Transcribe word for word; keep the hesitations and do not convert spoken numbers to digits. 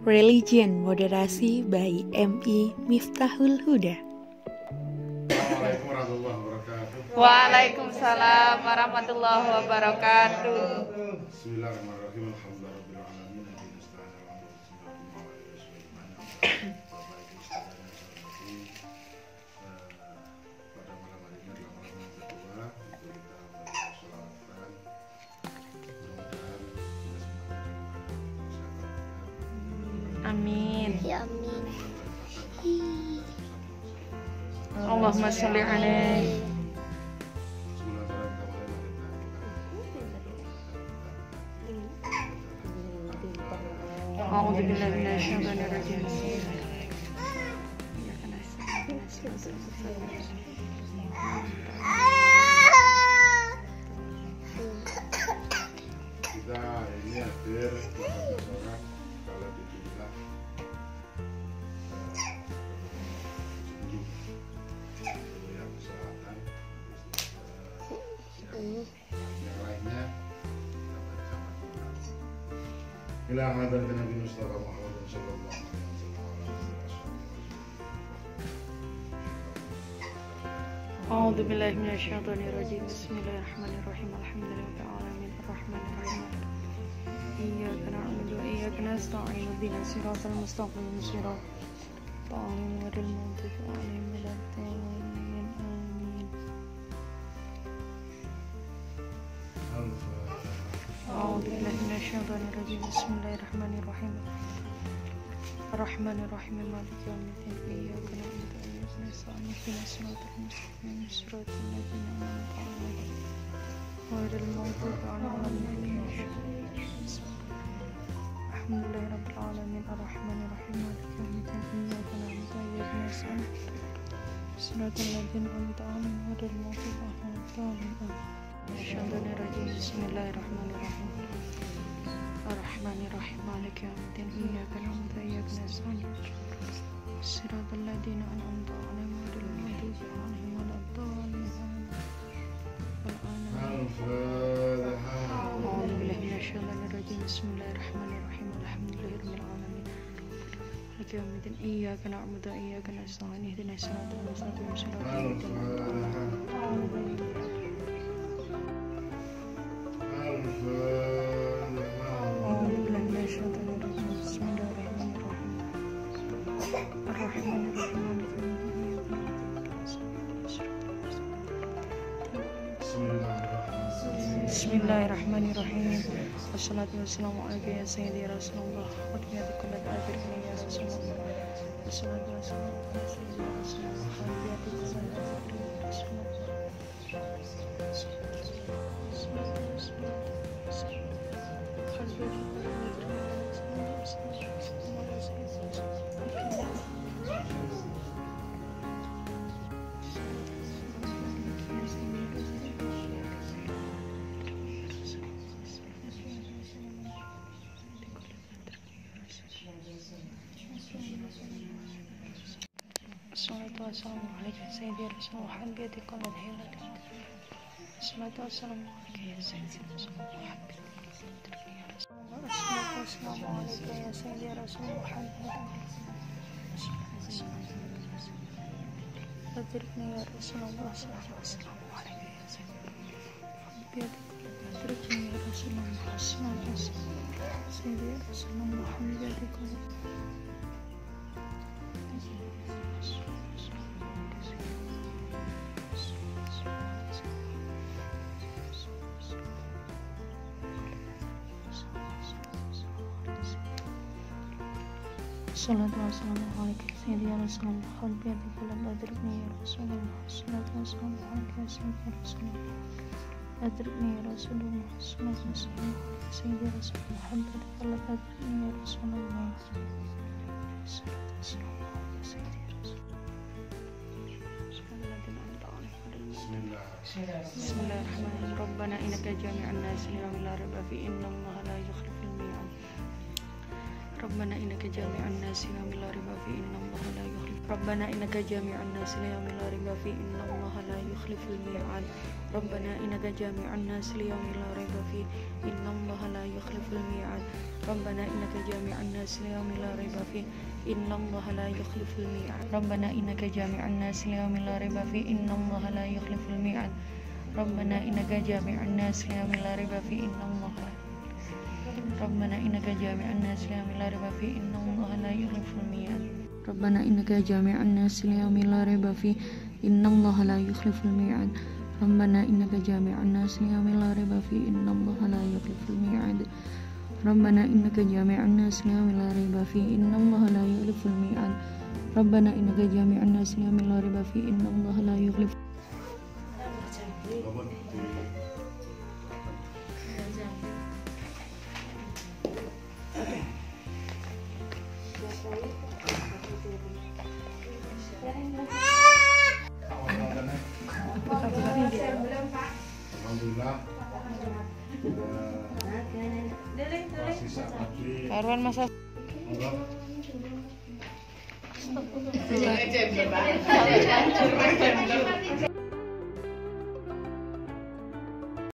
Religion Moderasi by M I Miftahul Huda. Assalamualaikum warahmatullahi wabarakatuh. Waalaikumsalam warahmatullahi wabarakatuh. Bismillahirrahmanirrahim. Alhamdulillahirabbil alamin. Pada malam hari ini adalah malam yang kedua untuk kita bersolatkan. Mudah-mudahan kita semua Amin. Ya amin. Allahumma sholli alaihi. A'udzu billahi minasyaitonir rajim. Kita ini hadir delapan belas orang kalau dijumlah sepuluh yang selatan, yang lainnya ila hadar Nabi Mustafa Muhammad sallallahu alaihi wasallam. A'udzu billahi minasyaitonir rajim. Bismillahirrahmanirrahim. Alhamdulillahi rabbil alamin. Arrahmanir rahim. Iyyaka na'budu wa iyyaka nasta'in. Ihdinas siratal mustaqim. Siratal ghairil maghdubi 'alaihim waladdallin. Amin. A'udzu billahi minasyaitonir rajim. Bismillahirrahmanirrahim. Ar-Rahmanir Rahim. Maliki yaumiddin. Iyyaka na'budu wa iyyaka nasta'in. Ihdinas siratal mustaqim. Siratal ladzina an'amta 'alaihim ghairil maghdubi 'alaihim waladdallin. Alhamdulillahi rabbil alamin. Ar-Rahmanir Rahim. Maliki yaumiddin. Iyyaka na'budu wa iyyaka nasta'in. Siratal ladzina an'amta 'alaihim ghairil maghdubi 'alaihim waladdallin. Bismillahirrahmanirrahim. Bismillahirrahmanirrahim. Ar-Rahmanir-Rahim. Maliki yaumiddin. Iyyaka na'budu wa iyyaka nasta'in. Siratal ladzina an'amta 'alaihim ghairil maghdubi 'alaihim waladdallin. A'udzu billahi minasyaitonir rajim. Bismillahirrahmanirrahim. Alhamdulillahirabbil alamin. Maliki yaumiddin. Iyyaka na'budu wa iyyaka nasta'in. Ihdinas siratal mustaqim. Siratal ladzina an'amta 'alaihim. Bismillahirrahmanirrahim. Wassalatu wassalamu alaikum ya sayyidi Rasulullah wa biyadikul akhirina ya Rasulullah. Wassalatu wassalamu ala sayyidi Rasulullah wa biyadikul akhirina ya Rasulullah. Assalatu wassalamu alaikum ya sayyidi Rasulullah wa biyadikul akhirina ya Rasulullah. Assalatu wassalamu alaikum ya sayyidi Rasulullah wa biyadikul akhirina ya Rasulullah. Assalatu wassalamu alaikum ya sayyidi Rasulullah wa Adrikni ya Rasulullah. Assalamualaikum ya Sayyidi. Adrikni ya Rasulullah. Sayyidi ya Rasulullah. Alhamdulillah. Salatu wassalamu alaikum sayyidi ya Rasulullah. Qalbi adikul adrikni ya Rasulullah. Salatu wassalamu alaikum sayyidi ya Rasulullah. Adrikni ya Rasulullah. Salatu wassalamu alaikum sayyidi ya Rasulullah. Qalbi adikul adrikni ya Rasulullah. Salatu wassalamu alaikum sayyidi ya Rasulullah. Bismillahirrahmanirrahim. Rabbana innaka jami'an nas la raiba fi inna Allaha la yukhliful mi'ad. Rabbana innaka jami'un nasi yaumin la raiba fihi innallaha la yukhlif Rabbana innaka jami'un nasi yaumin la raiba fihi innallaha la yukhliful mi'ad Rabbana innaka jami'un nasi yaumin la raiba fihi innallaha la yukhliful mi'ad Rabbana innaka jami'un nasi yaumin la raiba fihi innallaha la yukhliful mi'ad Rabbana innaka jami'un nasi yaumin la raiba fihi innallaha la yukhliful mi'ad Rabbana innaka jami'un nasi yaumin la raiba fihi innallaha Rabbana innaka jami'un nasi yaumin la raiba fihi innallaha la yukhliful mi'ad Rabbana innaka jami'un nasi yaumin la raiba fihi innallaha la yukhliful mi'ad Rabbana innaka jami'un nasi yaumin la raiba fihi innallaha la yukhliful mi'ad Rabbana innaka jami'un nasi yaumin la raiba fihi innallaha la yukhliful mi'ad Rabbana innaka jami'un nasi yaumin la raiba fihi innallaha la yukhliful Alhamdulillah. Sisa lagi. Arwan masa Enggak.